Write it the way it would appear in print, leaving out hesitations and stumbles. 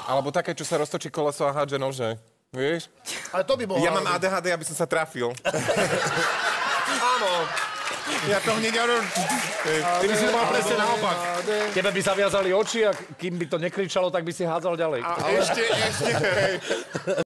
Alebo také, čo sa roztočí koleso a hádže nože. Vieš? Ale to by mohlo... Ja mám ADHD, aby som sa trafil. Áno. Ja to hneď... Ty by si mal presne naopak. Tebe by zaviazali oči a kým by to nekričalo, tak by si hádzal ďalej. A ešte, hej.